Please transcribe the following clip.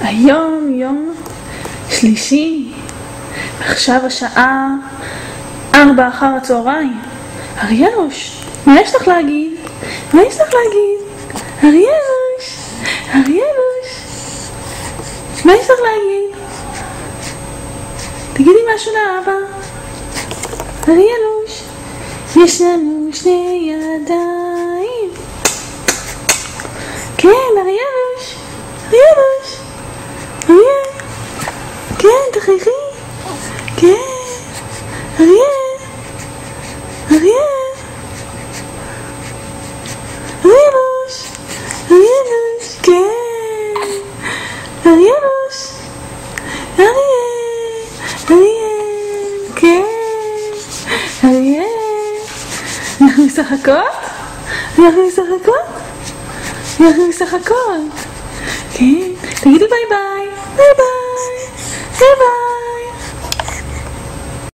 היום יום שלישי, עכשיו השעה 4 אחר הצהריים. אריאלוש, מה יש לך להגיד? מה יש לך להגיד? אריאלוש, אריאלוש, מה יש לך להגיד? תגידי משהו לאבא. אריאלוש, יש לנו 2 ידיים. כן, אריאלוש, אריאלוש, אריאל, כן, תחייכי, כן, אריאל, אריאל, אריאלוש, אריאלוש, כן, אריאלוש, אריאל, אריאל, כן, אריאל, אנחנו משחקות? אנחנו משחקות? אנחנו משחקות, כן, תגידי ביי ביי, ביי ביי, ביי ביי.